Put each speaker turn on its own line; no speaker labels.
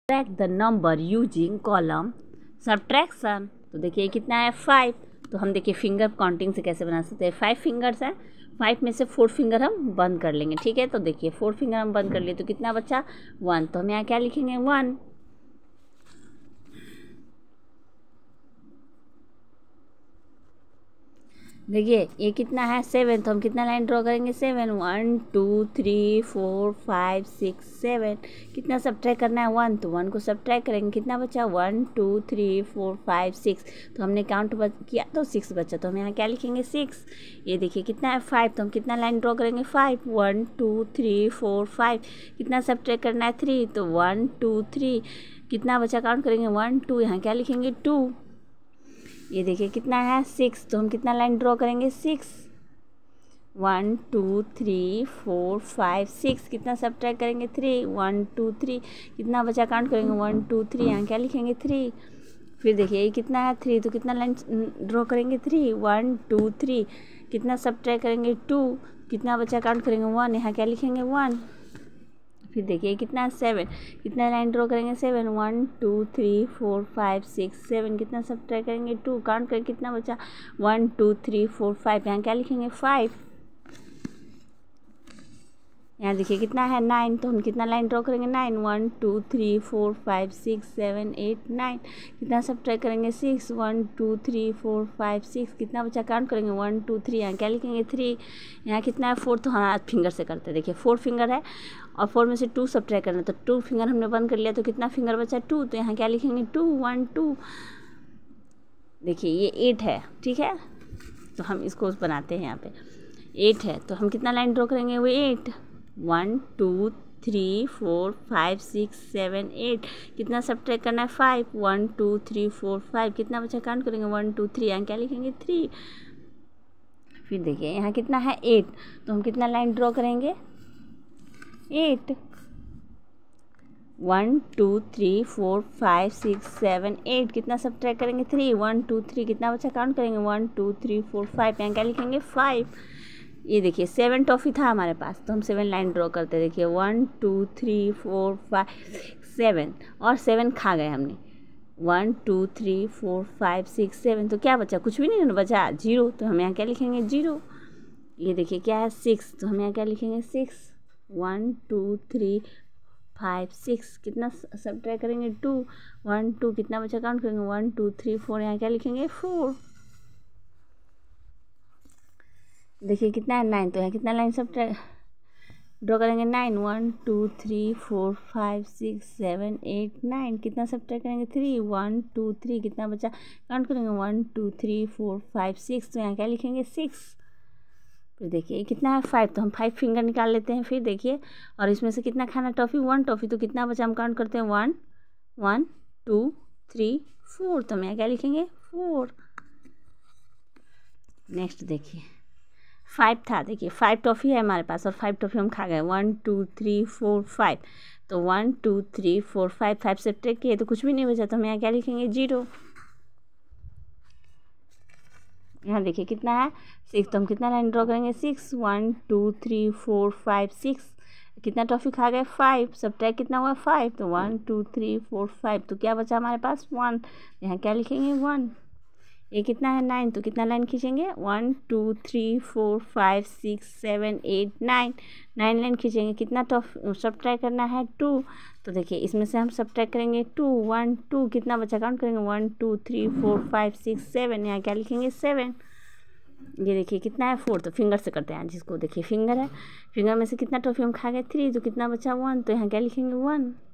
Track the number using column subtraction. तो देखिए कितना है 5। तो हम देखिए फिंगर काउंटिंग से कैसे बना सकते हैं। 5 फिंगर्स हैं, 5 में से 4 फिंगर हम बंद कर लेंगे। ठीक है, तो देखिए 4 फिंगर हम बंद कर लिए तो कितना बचा 1। तो हम यहाँ क्या लिखेंगे 1। देखिए ये कितना है 7। तो हम कितना लाइन ड्रॉ करेंगे 7। 1 2 3 4 5 6 7। कितना सब्ट्रैक्ट करना है 1। तो 1 को सब्ट्रैक्ट करेंगे, कितना बचा 1 2 3 4 5 6। तो हमने काउंट किया तो 6 बचा। तो हम यहाँ क्या लिखेंगे 6। ये देखिए कितना है 5। तो हम कितना लाइन ड्रॉ करेंगे 5। 1 2 3 4 5। कितना सब्ट्रैक्ट करना है 3। तो 1 2 3। कितना बचा काउंट करेंगे 1 2। यहाँ क्या लिखेंगे 2। ये देखिए कितना है 6। तो हम कितना लाइन ड्रॉ करेंगे 6। 1 2 3 4 5 6। कितना सब्ट्रैक्ट करेंगे 3। 1 2 3। कितना बचा काउंट करेंगे 1 2 3। यहाँ क्या लिखेंगे 3। फिर देखिए ये कितना है 3। तो कितना लाइन ड्रॉ करेंगे 3। 1 2 3। कितना सब्ट्रैक्ट करेंगे 2। कितना बचा काउंट करेंगे 1। यहाँ क्या लिखेंगे 1। फिर देखिए कितना है 7। कितना लाइन ड्रॉ करेंगे 7। 1 2 3 4 5 6 7। कितना सब्ट्रैक्ट करेंगे 2। काउंट करें कितना बचा 1 2 3 4 5। यहाँ क्या लिखेंगे 5। यहाँ देखिए कितना है 9। तो हम कितना लाइन ड्रॉ करेंगे 9। 1 2 3 4 5 6 7 8 9। कितना सब्ट्रैक्ट करेंगे 6। 1 2 3 4 5 6। कितना बचा काउंट करेंगे 1 2 3। यहाँ क्या लिखेंगे 3। यहाँ कितना है 4। तो हम हाथ फिंगर से करते हैं। देखिए 4 फिंगर है और 4 में से 2 सब्ट्रैक्ट करना। तो 2 फिंगर हमने बंद कर लिया तो कितना फिंगर बचा 2। तो यहाँ क्या लिखेंगे 2 1 2। देखिए ये 8 है। ठीक है, तो हम इसको बनाते हैं। यहाँ पे 8 है तो हम कितना लाइन ड्रॉ करेंगे वो 8। 1 2 3 4 5 6 7 8। कितना सब्ट्रैक्ट करना है 5। 1 2 3 4 5। कितना बचा काउंट करेंगे 1 2 3। यहाँ क्या लिखेंगे 3। फिर देखिए यहाँ कितना है 8। तो हम कितना लाइन ड्रॉ करेंगे 8। 1 2 3 4 5 6 7 8। कितना सब्ट्रैक्ट करेंगे 3। 1 2 3। कितना बचा काउंट करेंगे 1 2 3 4 5। यहाँ क्या लिखेंगे 5। ये देखिए 7 टॉफ़ी था हमारे पास तो हम 7 लाइन ड्रॉ करते। देखिए 1 2 3 4 5 7 और 7 खा गए हमने। 1 2 3 4 5 6 7। तो क्या बचा, कुछ भी नहीं बचा, 0। तो हम यहाँ क्या लिखेंगे 0। ये देखिए क्या है 6। तो हम यहाँ क्या लिखेंगे 6। 1 2 3 5 6। कितना सब्ट्रैक्ट करेंगे 2। 1 2। कितना बचा काउंट करेंगे 1 2 3 4। यहाँ क्या लिखेंगे 4। देखिए कितना है 9। तो यहाँ कितना लाइन सब्ट्रैक्ट ड्रॉ करेंगे 9। 1 2 3 4 5 6 7 8 9। कितना सब्ट्रैक्ट करेंगे 3। 1 2 3। कितना बचा काउंट करेंगे 1 2 3 4 5 6। तो यहाँ क्या लिखेंगे 6। फिर देखिए कितना है 5। तो हम 5 फिंगर निकाल लेते हैं। फिर देखिए और इसमें से कितना खाना टॉफ़ी 1 टॉफ़ी। तो कितना बचा हम काउंट करते हैं 1 1 2 3 4। तो हम यहाँ क्या लिखेंगे 4। नेक्स्ट देखिए 5 था। देखिए 5 टॉफ़ी है हमारे पास और 5 टॉफ़ी हम खा गए। 1 2 3 4 5। तो 1 2 3 4 5 5 से ट्रेक किए तो कुछ भी नहीं बचा। तो हम यहाँ क्या लिखेंगे 0। यहाँ देखिए कितना है 6। तो हम कितना लाइन ड्रॉ करेंगे 6। 1 2 3 4 5 6। कितना टॉफ़ी खा गए 5। सब्ट्रैक्ट कितना हुआ 5। तो 1 2 3 4 5। तो क्या बचा हमारे पास 1। यहाँ क्या लिखेंगे 1। ये कितना है 9। तो कितना लाइन खींचेंगे 1 2 3 4 5 6 7 8 9 9 लाइन खींचेंगे। कितना सब्ट्रैक्ट करना है 2। तो देखिए इसमें से हम सब्ट्रैक्ट करेंगे 2 1 2। कितना बचा काउंट करेंगे 1 2 3 4 5 6 7। यहाँ क्या लिखेंगे 7। ये देखिए कितना है 4। तो फिंगर से करते हैं जिसको देखिए फिंगर है। फिंगर में से कितना टॉफ़ी हम खा गए 3। तो कितना बचा 1। तो यहाँ क्या लिखेंगे 1।